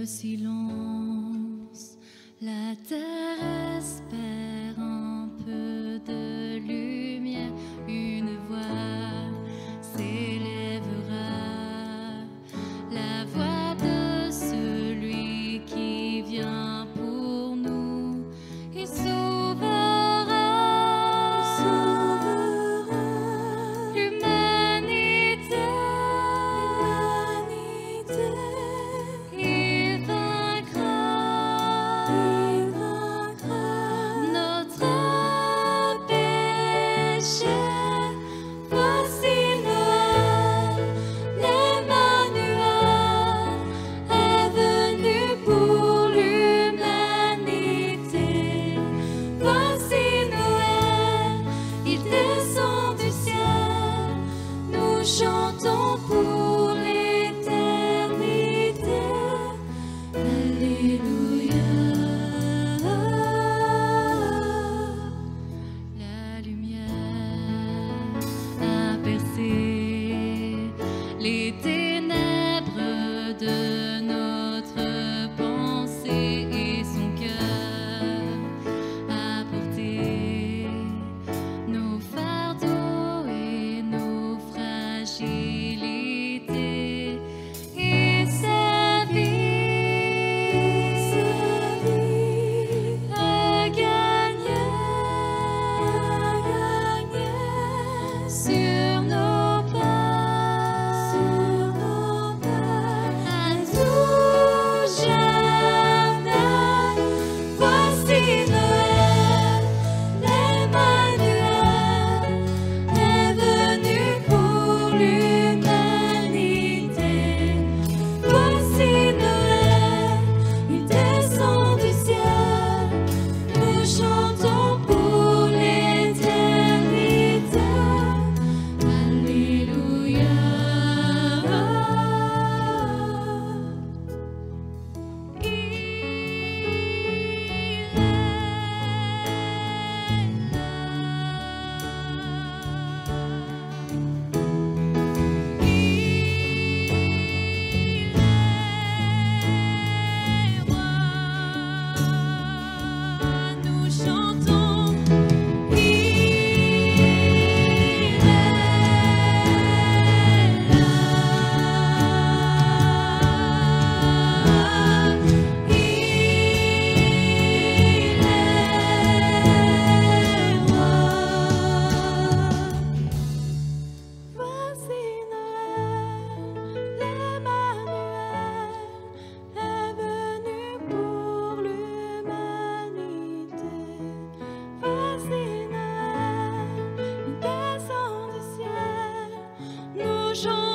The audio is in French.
le silence, la terre espère un peu de lumière, une voix s'élèvera, la voix de celui qui vient pour nous et sauvera l'humanité. Il vaincra notre péché. Voici Noël, l'Emmanuel est venu pour l'humanité. Voici Noël, il descend du ciel, nous chantons pour l'éternité. Alléluia. La lumière a percé les ténèbres de notre pensée et son cœur a porté nos fardeaux et nos fragilités. Et sa vie a gagné sur nos pas, à tout jamais. Voici Noël, l'Emmanuel est venu pour l'humanité. Voici Noël, il descend du ciel, nous chantons pour l'éternité. Alléluia. Nous chantons, il est Voici Noël, l'Emmanuel est venu pour l'humanité. Voici Noël, il descend du ciel, nous chantons.